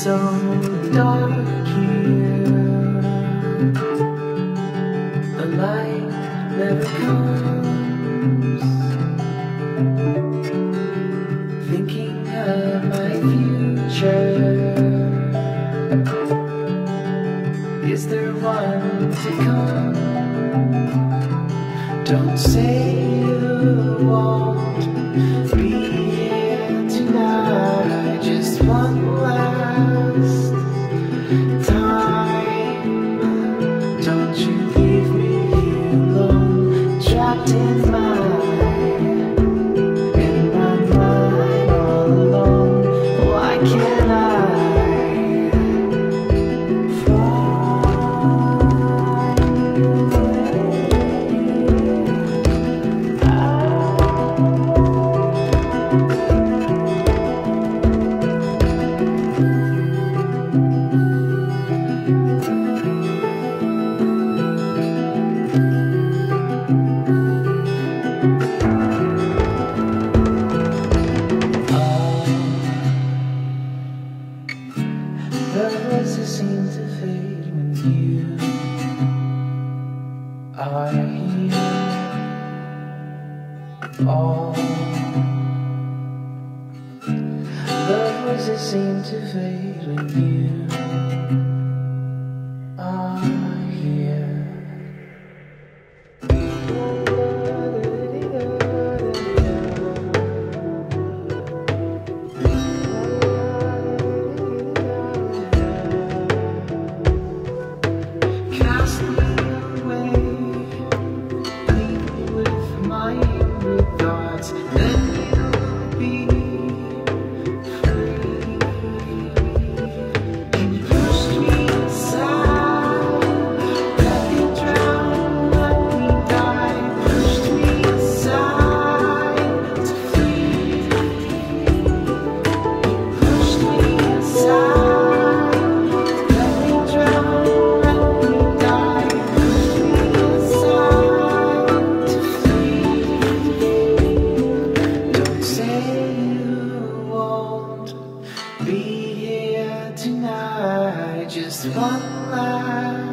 so dark here. The light never comes. Thinking of my future. Is there one to come? Don't say you won't be here tonight. Just one last time. Don't you leave me alone, trapped in my mind all alone. Why can't I? The voices seem to fade when you are here. All the voices seem to fade when you are here. Cast me away, leave me with my angry thoughts, then you'll be free. You pushed me aside, let me drown, let me die. Pushed me aside to flee. You pushed me aside, let me drown. Be here tonight, just one last